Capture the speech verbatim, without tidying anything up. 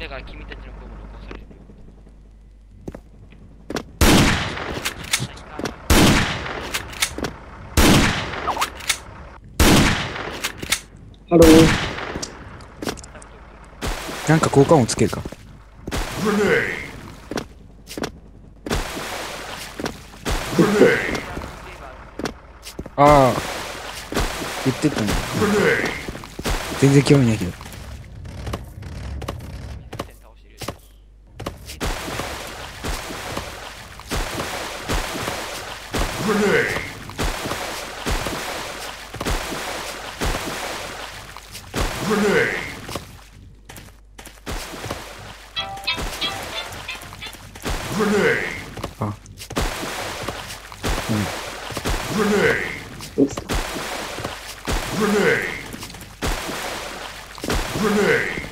だから君たちの声も録音される。 ハロー。 なんか効果音つけるか。ああ、言ってたね。全然興味ないけど。あ、うん。 落ちた。